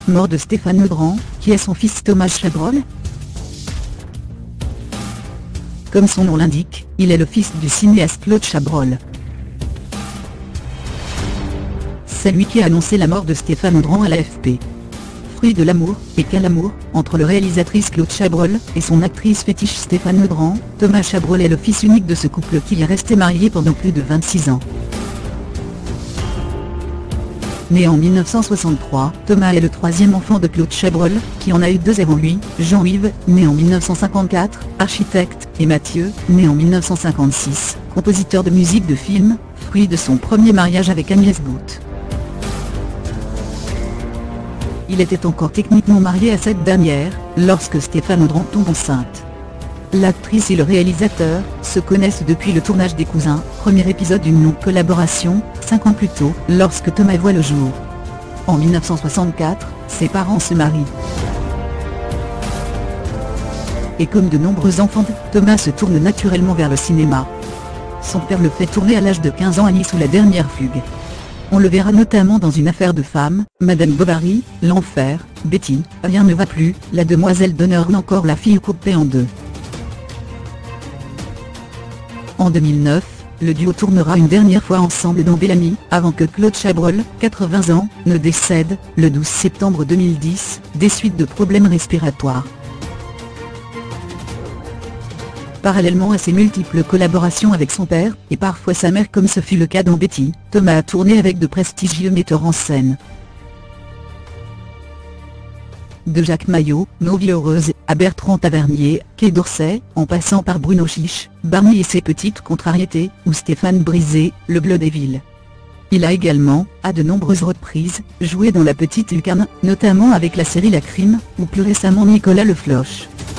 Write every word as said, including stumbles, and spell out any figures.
mort de Stéphane Audran, qui est son fils Thomas Chabrol. Comme son nom l'indique, il est le fils du cinéaste Claude Chabrol. C'est lui qui a annoncé la mort de Stéphane Audran à l'A F P. Fruit de l'amour, et quel amour, entre le réalisatrice Claude Chabrol et son actrice fétiche Stéphane Audran, Thomas Chabrol est le fils unique de ce couple qui est resté marié pendant plus de vingt-six ans. Né en mille neuf cent soixante-trois, Thomas est le troisième enfant de Claude Chabrol, qui en a eu deux avant lui, Jean-Yves, né en mille neuf cent cinquante-quatre, architecte, et Mathieu, né en mille neuf cent cinquante-six, compositeur de musique de film, fruit de son premier mariage avec Agnès Boutte. Il était encore techniquement marié à cette dernière, lorsque Stéphane Audran tombe enceinte. L'actrice et le réalisateur se connaissent depuis le tournage des Cousins, premier épisode d'une longue collaboration, cinq ans plus tôt, lorsque Thomas voit le jour. En mille neuf cent soixante-quatre, ses parents se marient. Et comme de nombreux enfants, Thomas se tourne naturellement vers le cinéma. Son père le fait tourner à l'âge de quinze ans à Nice ou La Dernière Fugue. On le verra notamment dans Une affaire de femme, Madame Bovary, L'Enfer, Betty, Rien ne va plus, La demoiselle d'honneur ou encore La fille coupée en deux. En deux mille neuf, le duo tournera une dernière fois ensemble dans Bellamy, avant que Claude Chabrol, quatre-vingts ans, ne décède, le douze septembre deux mille dix, des suites de problèmes respiratoires. Parallèlement à ses multiples collaborations avec son père, et parfois sa mère comme ce fut le cas dans Betty, Thomas a tourné avec de prestigieux metteurs en scène. De Jacques Maillot, Nos vies heureuses, à Bertrand Tavernier, Quai d'Orsay, en passant par Bruno Chiche, Barney et ses petites contrariétés, ou Stéphane Brisé, Le Bleu des villes. Il a également, à de nombreuses reprises, joué dans La Petite Lucarne, notamment avec la série La Crime, ou plus récemment Nicolas Le Floch.